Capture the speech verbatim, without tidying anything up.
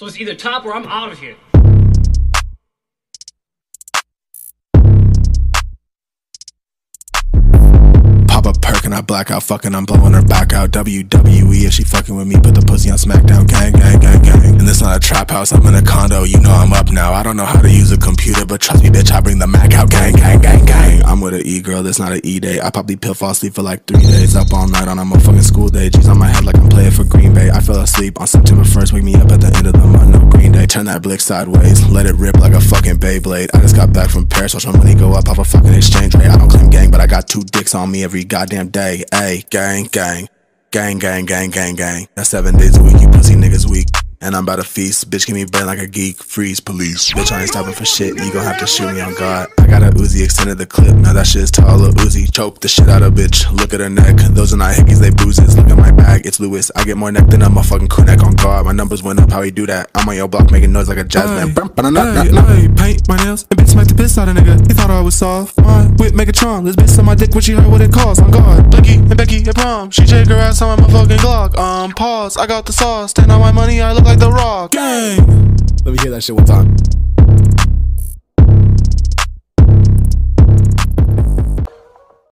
So it's either top or I'm out of here. Pop a perk and I black out, fucking I'm blowing her back out. W W E if she fucking with me, put the pussy on SmackDown. Gang, gang, gang, gang. And this not a trap house, I'm in a condo, you know I'm up now. I don't know how to use a computer, but trust me bitch, I bring the Mac out. Gang, gang, gang, gang. I'm with an E-girl, this not an E-day. I probably pill, fall asleep for like three days. Up all night on a motherfucking school day. G's on my head like I'm playing for Green Bay. I fell asleep on September first, wake me up at the end of the month, no Green Day. Turn that blick sideways, let it rip like a fucking Beyblade. I just got back from Paris, watch my money go up off a fucking exchange rate. I don't claim gang, but I got two dicks on me every goddamn day. Ayy, gang, gang, gang, gang, gang, gang, gang. That's seven days a week, you pussy niggas weak. And I'm about to feast, bitch give me brain like a geek. Freeze, police, bitch I ain't stopping for shit. You gon' have to shoot me on God. I got a Uzi, extended the clip, now that shit's to all a Uzi. Choke the shit out of bitch, look at her neck. Those are not hickeys, they bruises. Look at my bag, it's Lewis. I get more neck than a motherfucking crew neck on guard. My numbers went up, how he do that? I'm on your block making noise like a jazz band. Hey, paint my nails and bitch smack the piss out of nigga. He thought I was soft. My whip Megatron, this bitch on my dick when she heard what it costs. On guard, Blicky and Becky at prom. She shake her ass on my motherfucking Glock. Um, pause, I got the sauce. Stand on my money, I look like The Rock. Let me hear that shit one time.